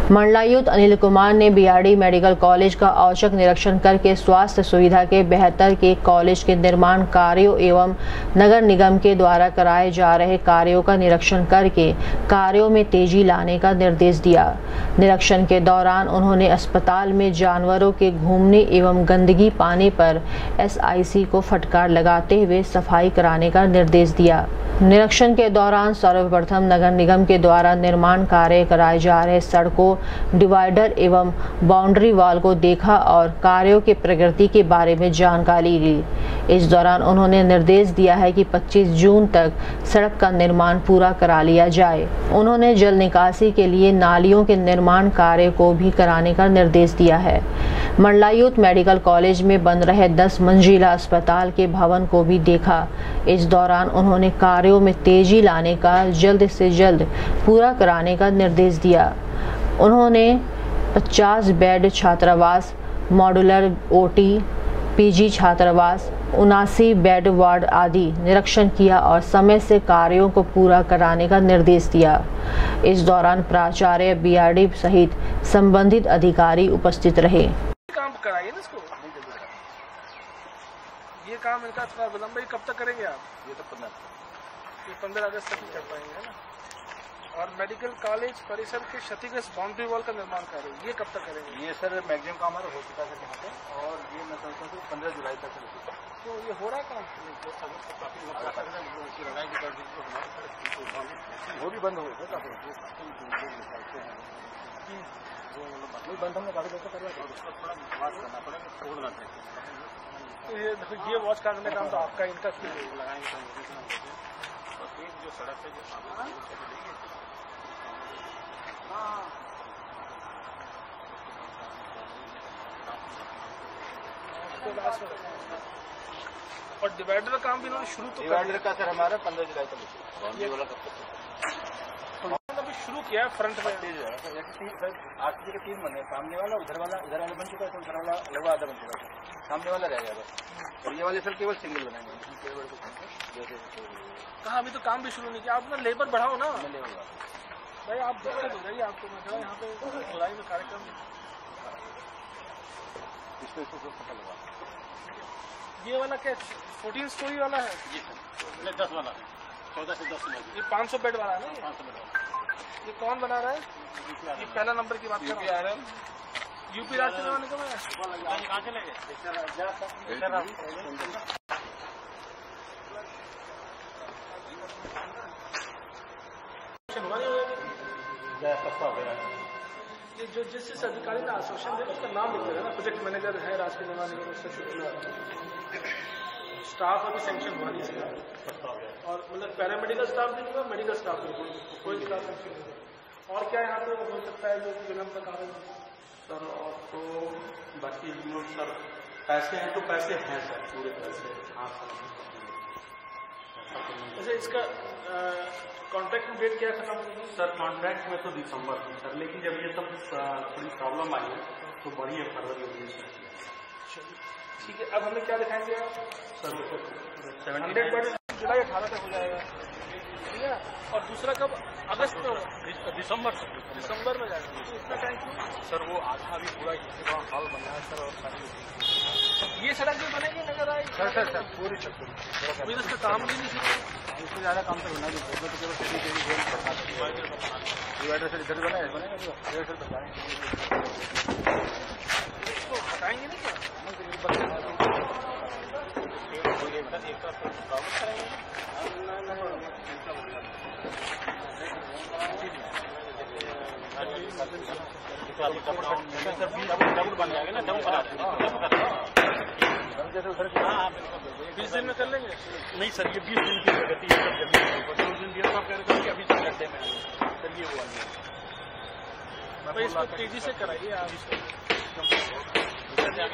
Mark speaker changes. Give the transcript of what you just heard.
Speaker 1: मंडलायुक्त अनिल कुमार ने BRD medical college का औचक निरीक्षण करके स्वास्थ्य सुविधा के बेहतर के कॉलेज के निर्माण कार्यों एवं नगर निगम के द्वारा कराए जा रहे कार्यों का निरीक्षण करके कार्यों में तेजी लाने का निर्देश दिया। निरीक्षण के दौरान उन्होंने अस्पताल में जानवरों के घूमने एवं गंदगी पाने पर एसआईसी को फटकार लगाते हुए सफाई कराने का निर्देश दिया। निरीक्षण के दौरान सर्वप्रथम नगर निगम के द्वारा निर्माण कार्य कराए जा रहे सड़कों, डिवाइडर एवं बाउंड्री वॉल को देखा और कार्यों की प्रगति के बारे में जानकारी ली। इस दौरान उन्होंने निर्देश दिया है कि 25 जून तक सड़क का निर्माण पूरा करा लिया जाए। उन्होंने जल निकासी के लिए नालियों के निर्माण कार्य को भी कराने का निर्देश दिया है। मंडलायुक्त मेडिकल कॉलेज में बन रहे 10 मंजिला अस्पताल के भवन को भी देखा। इस दौरान उन्होंने कार्यों में तेजी लाने का जल्द से जल्द पूरा कराने का निर्देश दिया। उन्होंने 50 बेड छात्रावास, मॉड्यूलर ओटी, पीजी छात्रावास, 79 बेड वार्ड आदि निरीक्षण किया और समय से कार्यों को पूरा कराने का निर्देश दिया। इस दौरान प्राचार्य, बीआरडी सहित संबंधित अधिकारी उपस्थित रहे।
Speaker 2: काम कराइए ना इसको। ये काम इनका थोड़ा विलंब, कब तक करेंगे आप? ये तो 15 अगस्त तक ही कर पाएंगे, है ना। और मेडिकल कॉलेज परिसर के क्षतिग्रस्त बाउंड्री वॉल का निर्माण कार्य ये कब तक करेंगे?
Speaker 3: ये सर मैक्सिमम काम हमारा हो चुका है यहाँ पे, और ये मैं समझता हूँ 15 जुलाई तक हो चुका है।
Speaker 2: तो ये हो रहा है काम?
Speaker 3: वो भी बंद हो गया काफी बंद, हमने काफी देर करवा उसको थोड़ा वाच करना पड़ेगा, छोड़ना पड़ेगा।
Speaker 2: ये वॉच करने का काम तो आपका, इनका
Speaker 3: लगाएंगे जो सड़क है
Speaker 2: और डिवाइडर का काम भी इन्होंने शुरू तो
Speaker 3: डिवाइडर का सर हमारा 15 जुलाई तक
Speaker 2: अभी शुरू किया है। फ्रंट में
Speaker 3: 8 के 3 बने, सामने वाला इधर वाला बन चुका है, उधर वाला लगभग आधा बन चुका है, सामने वाला रह जाएगा। और ये वाले सर केवल सिंगल बनाएंगे।
Speaker 2: कहा अभी तो काम भी शुरू नहीं किया। आप अपना लेबर बढ़ाओ ना भाई, आप दिक्कत हो जाएगी आपको। मैं यहाँ पे जुलाई में कार्यक्रम ये वाला क्या 14 स्टोरी वाला है?
Speaker 3: जी सर, 10 वाला, 14 से 10
Speaker 2: ये 500 बेड वाला है ना?
Speaker 3: 500 बेड।
Speaker 2: ये कौन बना रहा है? ये पहला नंबर की बात कर रहा है। यूपी राज्य में निगम है।
Speaker 3: कहाँ चले गए?
Speaker 2: ये जो जिस अधिकारी ने आश्वासन दिया उसका नाम लिख देगा ना। प्रोजेक्ट मैनेजर है राष्ट्रीय निर्माण निगम, उससे शुरू स्टाफ अभी सेंक्शन हुआ नहीं इसका, और मतलब पैरामेडिकल स्टाफ भी होगा, मेडिकल स्टाफ भी होगा, कोई स्टाफ सेंक्शन नहीं होगा। और क्या यहाँ पे हो सकता है जो विलंब का कारण?
Speaker 4: सर और तो बाकी सर पैसे हैं तो पैसे हैं सर, पूरे पैसे। हाँ सर।
Speaker 2: अच्छा, इसका कॉन्ट्रैक्ट में डेट क्या खत्म होगी?
Speaker 4: सर कॉन्ट्रैक्ट में तो दिसंबर में सर, लेकिन जब ये सब थोड़ी प्रॉब्लम आई है तो बड़ी है, फरवरी होगी सर।
Speaker 2: ठीक है, अब हमें क्या दिखाएंगे आप?
Speaker 4: सर
Speaker 2: 100 बेड जुलाई 18 तक हो जाएगा, ठीक है। और दूसरा कब? अगस्त में होगा? दिसंबर में जाएगा। तो इतना टाइम क्यों?
Speaker 3: सर वो आधा भी पूरा हॉल बना है सर, और सारी
Speaker 2: ये सड़क भी बनेगी नजर आएगी
Speaker 3: सर पूरी चक्कर
Speaker 2: अभी इसका काम भी नहीं सीखा।
Speaker 3: इससे ज़्यादा काम तो होना चाहिए, तो केवल डिवाइडर सर इधर बना है, बनेगा इधर सर बताएंगे,
Speaker 2: इसको हटाएंगे नहीं क्या?
Speaker 3: डबल बन जाएगा ना, डबल बना
Speaker 2: 20 दिन में कर लेंगे?
Speaker 4: नहीं सर, ये 20 दिन की प्रगति है सर। जब 2 दिन दिया तो आप कह रहे थे कि अभी गड्ढे में चलिए वो
Speaker 2: इसको तेजी से कराइए आप।